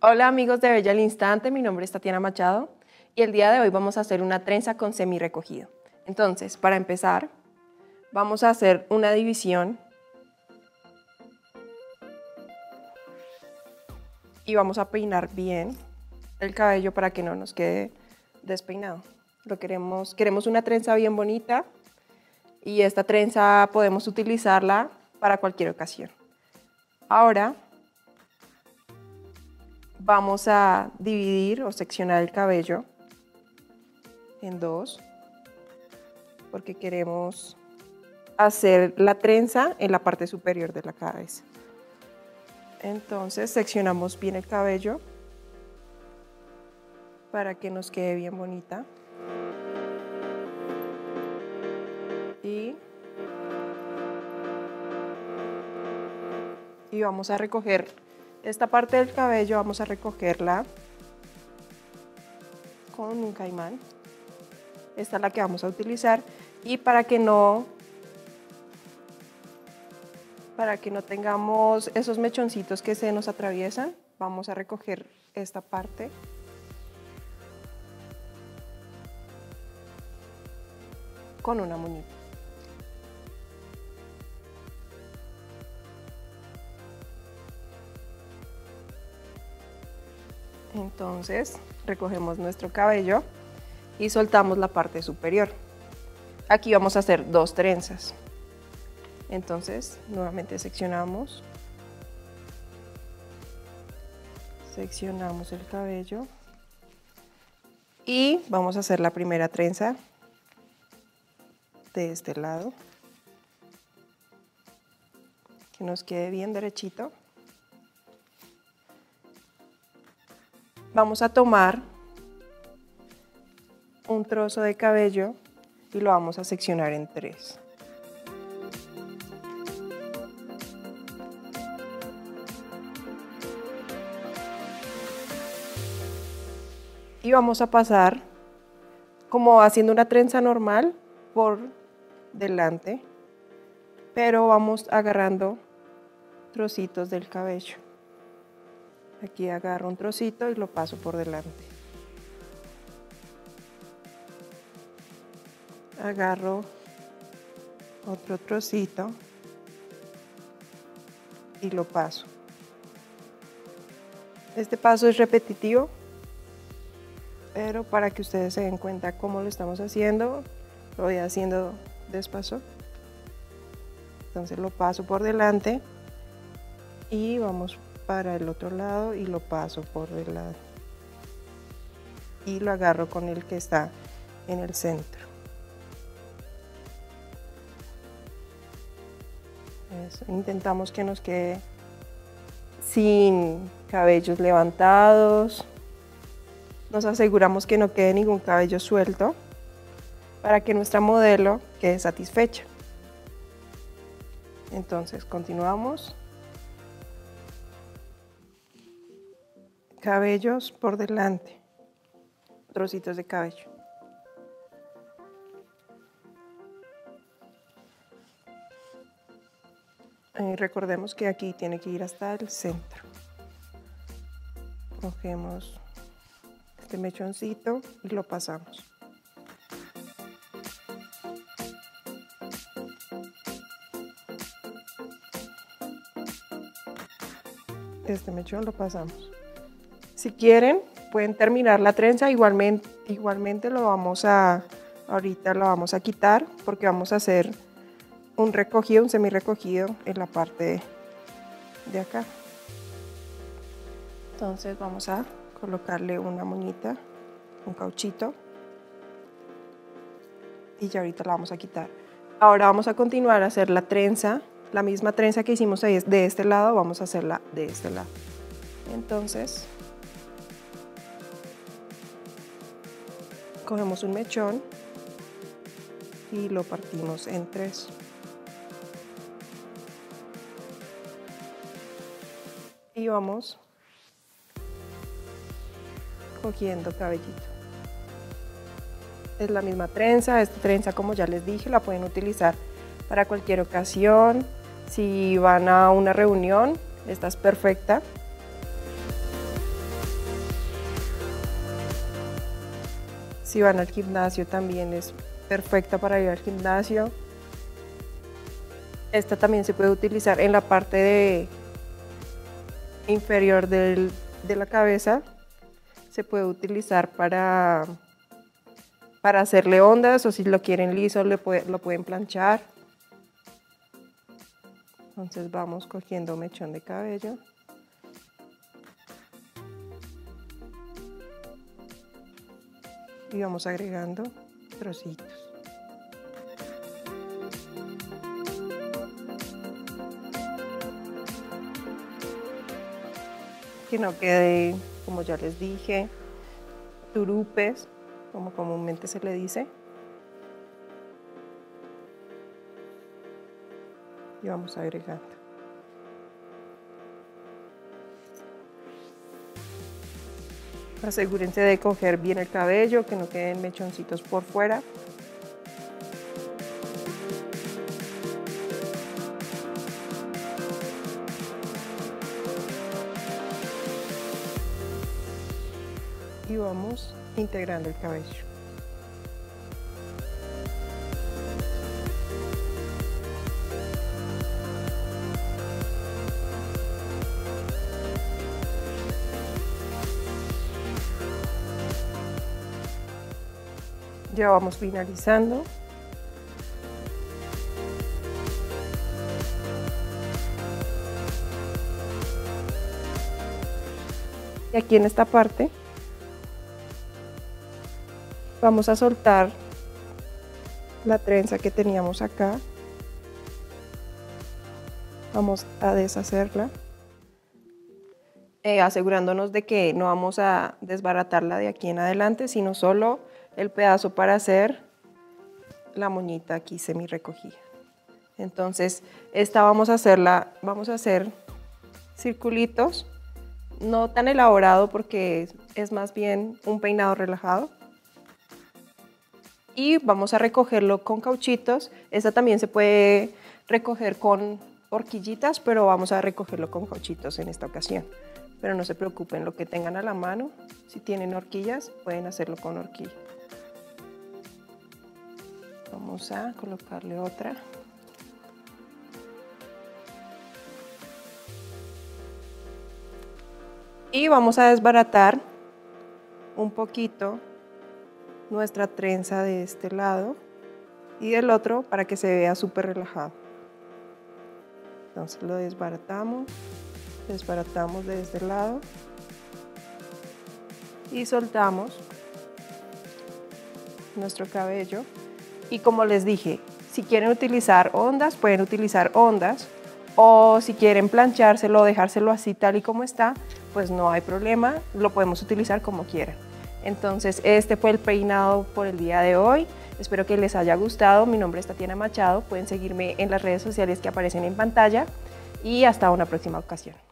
Hola amigos de Bella al Instante, mi nombre es Tatiana Machado y el día de hoy vamos a hacer una trenza con semi recogido. Entonces, para empezar, vamos a hacer una división y vamos a peinar bien el cabello para que no nos quede despeinado. Queremos una trenza bien bonita y esta trenza podemos utilizarla para cualquier ocasión. Ahora vamos a dividir o seccionar el cabello en dos porque queremos hacer la trenza en la parte superior de la cabeza. Entonces seccionamos bien el cabello para que nos quede bien bonita. Y vamos a recoger esta parte del cabello, vamos a recogerla con un caimán. Esta es la que vamos a utilizar y para que no tengamos esos mechoncitos que se nos atraviesan, vamos a recoger esta parte con una muñeca. Entonces recogemos nuestro cabello y soltamos la parte superior. Aquí vamos a hacer dos trenzas. Entonces nuevamente seccionamos el cabello y vamos a hacer la primera trenza de este lado, que nos quede bien derechito. Vamos a tomar un trozo de cabello y lo vamos a seccionar en tres. Y vamos a pasar como haciendo una trenza normal por delante, pero vamos agarrando trocitos del cabello. Aquí agarro un trocito y lo paso por delante. Agarro otro trocito y lo paso. Este paso es repetitivo, pero para que ustedes se den cuenta cómo lo estamos haciendo, lo voy haciendo despacio. Entonces lo paso por delante y vamos para el otro lado y lo paso por delante y lo agarro con el que está en el centro. Eso. Intentamos que nos quede sin cabellos levantados. Nos aseguramos que no quede ningún cabello suelto para que nuestra modelo quede satisfecha. Entonces continuamos. Cabellos por delante, trocitos de cabello. Recordemos que aquí tiene que ir hasta el centro. Cogemos este mechoncito y lo pasamos. Este mechón lo pasamos. Si quieren, pueden terminar la trenza, igualmente ahorita lo vamos a quitar porque vamos a hacer un recogido, un semi recogido en la parte de acá. Entonces vamos a colocarle una moñita, un cauchito y ya ahorita la vamos a quitar. Ahora vamos a continuar a hacer la trenza, la misma trenza que hicimos ahí de este lado, vamos a hacerla de este lado. Entonces cogemos un mechón y lo partimos en tres. Y vamos cogiendo cabellito. Es la misma trenza, esta trenza como ya les dije la pueden utilizar para cualquier ocasión. Si van a una reunión, esta es perfecta. Si van al gimnasio también es perfecta para ir al gimnasio. Esta también se puede utilizar en la parte inferior de la cabeza. Se puede utilizar para hacerle ondas, o si lo quieren liso lo pueden planchar. Entonces vamos cogiendo mechón de cabello. Y vamos agregando trocitos. Que no quede, como ya les dije, turupes, como comúnmente se le dice. Y vamos agregando. Asegúrense de coger bien el cabello, que no queden mechoncitos por fuera. Y vamos integrando el cabello. Ya vamos finalizando. Y aquí en esta parte vamos a soltar la trenza que teníamos acá. Vamos a deshacerla, asegurándonos de que no vamos a desbaratarla de aquí en adelante, sino solo el pedazo para hacer la moñita aquí semi recogida. Entonces esta vamos a hacer circulitos, no tan elaborado porque es más bien un peinado relajado. Y vamos a recogerlo con cauchitos. Esta también se puede recoger con horquillitas, pero vamos a recogerlo con cauchitos en esta ocasión. Pero no se preocupen, lo que tengan a la mano, si tienen horquillas, pueden hacerlo con horquilla. Vamos a colocarle otra. Y vamos a desbaratar un poquito nuestra trenza de este lado y del otro para que se vea súper relajado. Entonces lo desbaratamos de este lado y soltamos nuestro cabello. Y como les dije, si quieren utilizar ondas, pueden utilizar ondas, o si quieren planchárselo o dejárselo así tal y como está, pues no hay problema, lo podemos utilizar como quieran. Entonces este fue el peinado por el día de hoy. Espero que les haya gustado. Mi nombre es Tatiana Machado, pueden seguirme en las redes sociales que aparecen en pantalla y hasta una próxima ocasión.